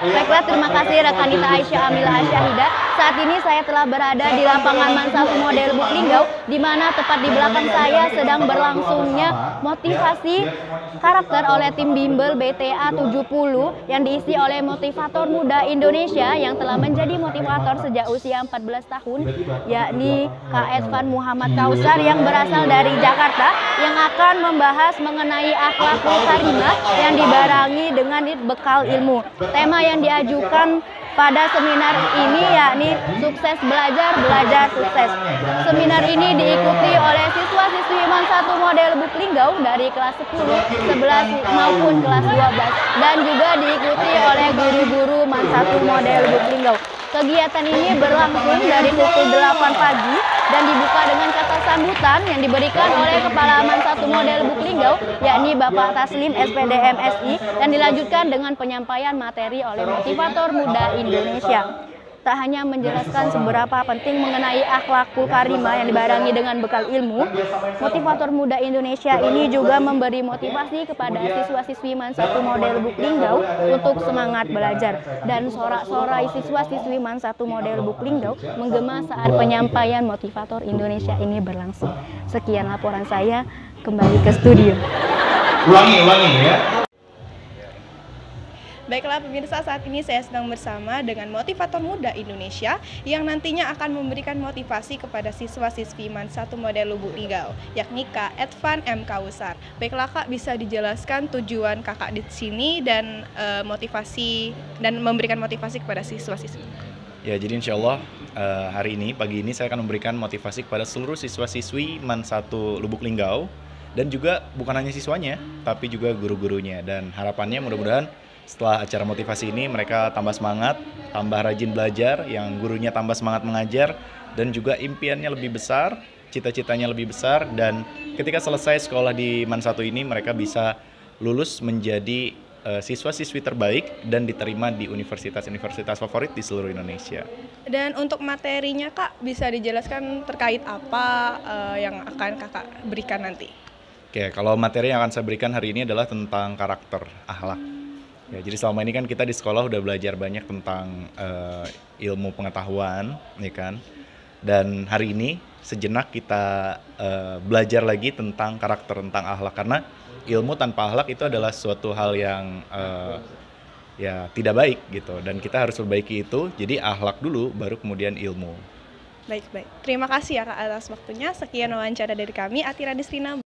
Baiklah, terima kasih rekanita Aisyah Amila Asyahida. Saat ini saya telah berada di lapangan Mansatu Model Buk Linggau, di mana tepat di belakang saya sedang berlangsungnya motivasi karakter oleh tim bimbel BTA 70 yang diisi oleh motivator muda Indonesia yang telah menjadi motivator sejak usia 14 tahun, yakni Kak Edvan Muhammad Kausar yang berasal dari Jakarta, yang akan membahas mengenai akhlakul karimah yang dibarengi dengan bekal ilmu. Tema yang diajukan pada seminar ini yakni sukses belajar, belajar sukses. Seminar ini diikuti oleh siswa-siswi Mansatu Model Buk Linggau dari kelas 10, 11 maupun kelas 12 dan juga diikuti oleh guru-guru Mansatu Model Buk Linggau. Kegiatan ini berlangsung dari pukul 8 pagi dan dibuka dengan kata sambutan yang diberikan oleh Kepala Mansatu Model Buk Linggau, yakni Bapak Taslim SPD MSI, dan dilanjutkan dengan penyampaian materi oleh motivator muda Indonesia. Tak hanya menjelaskan seberapa penting mengenai akhlakul karimah yang dibarengi dengan bekal ilmu, motivator muda Indonesia ini juga memberi motivasi kepada siswa-siswi Mansatu Model Buk Linggau untuk semangat belajar. Dan sorak-sorai siswa-siswi Mansatu Model Buk Linggau menggema saat penyampaian motivator Indonesia ini berlangsung. Sekian laporan saya, kembali ke studio. Ulangi ya. Baiklah pemirsa, saat ini saya sedang bersama dengan motivator muda Indonesia yang nantinya akan memberikan motivasi kepada siswa-siswi Mansatu Model Buk Linggau, yakni Kak Edvan M. Kausar. Baiklah Kak, bisa dijelaskan tujuan Kakak di sini dan motivasi dan memberikan motivasi kepada siswa-siswi? Ya, jadi insya Allah hari ini, pagi ini saya akan memberikan motivasi kepada seluruh siswa-siswi Mansatu Lubuk Linggau dan juga bukan hanya siswanya, tapi juga guru-gurunya. Dan harapannya mudah-mudahan setelah acara motivasi ini mereka tambah semangat, tambah rajin belajar, yang gurunya tambah semangat mengajar, dan juga impiannya lebih besar, cita-citanya lebih besar, dan ketika selesai sekolah di Mansatu ini mereka bisa lulus menjadi siswa-siswi terbaik dan diterima di universitas-universitas favorit di seluruh Indonesia. Dan untuk materinya Kak, bisa dijelaskan terkait apa yang akan Kakak berikan nanti? Oke, kalau materi yang akan saya berikan hari ini adalah tentang karakter, akhlak. Ya, jadi selama ini kan kita di sekolah udah belajar banyak tentang ilmu pengetahuan, ya kan? Dan hari ini sejenak kita belajar lagi tentang karakter, tentang akhlak, karena ilmu tanpa akhlak itu adalah suatu hal yang ya tidak baik gitu. Dan kita harus perbaiki itu. Jadi akhlak dulu, baru kemudian ilmu. Baik. Terima kasih ya Kak atas waktunya. Sekian wawancara dari kami, Atira Disrina.